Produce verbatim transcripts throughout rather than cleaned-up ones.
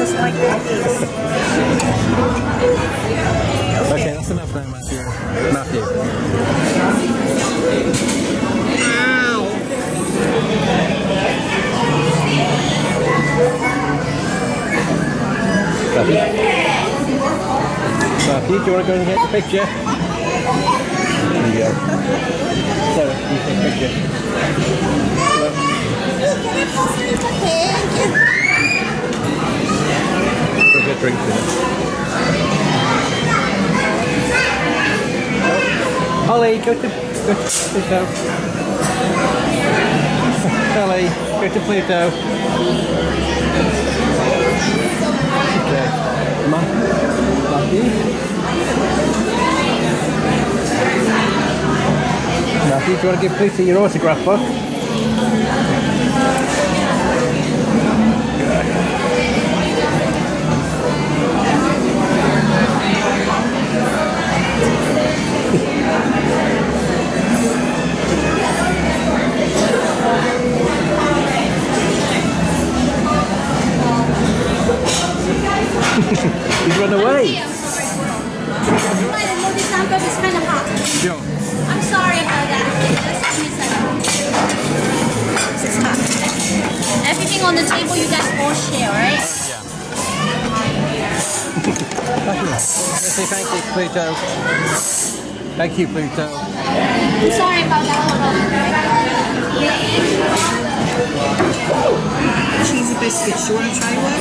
just like cookies. Okay, that's enough now, Matthew. Matthew. Ow! Matthew. Matthew, do you want to go and get the picture? There you go. Sarah, you take a picture. Go get drinks in it. Ollie, go to, go to Pluto. Ollie, go to Pluto. Okay. Matthew. Matthew, do you want to give Pluto your autograph book? He's run away. It's kind of hot. Sure. I'm sorry about that. Just give me a second. This is hot. Everything on the table you guys all share, right? Yeah. Let's say thank you, Pluto. Thank you, Pluto. I'm sorry about that. Cheesy biscuits. Do you want to try one?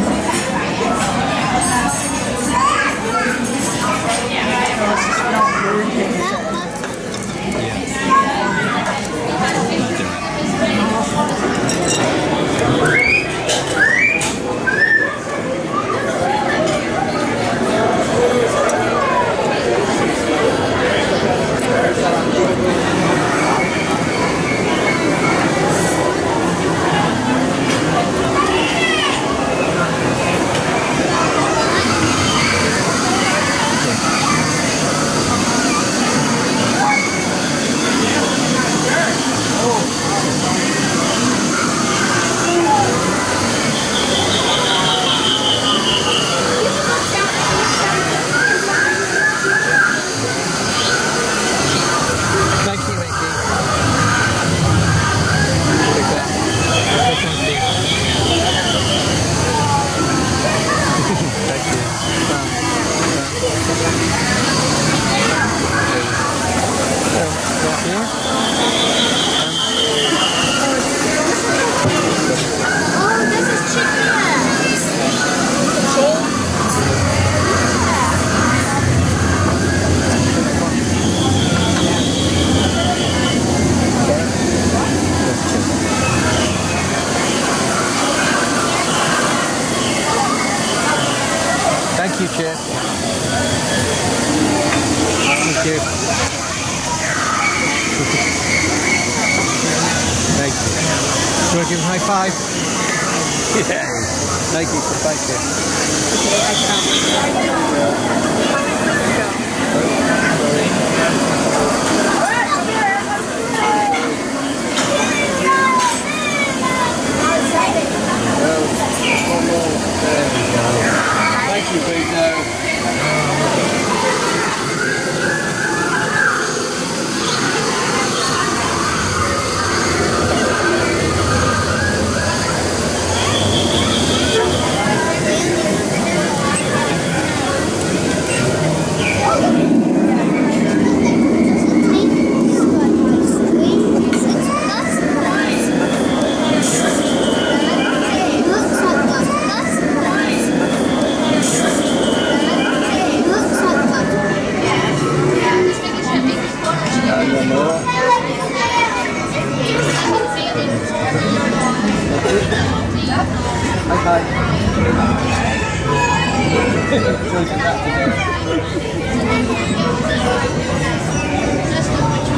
Thank you, Chip. Thank you. Thank you. Do you want to give him a high five? Yeah. Thank you. Thank you. Thank you, Pluto.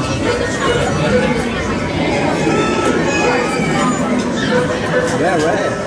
Yeah, right.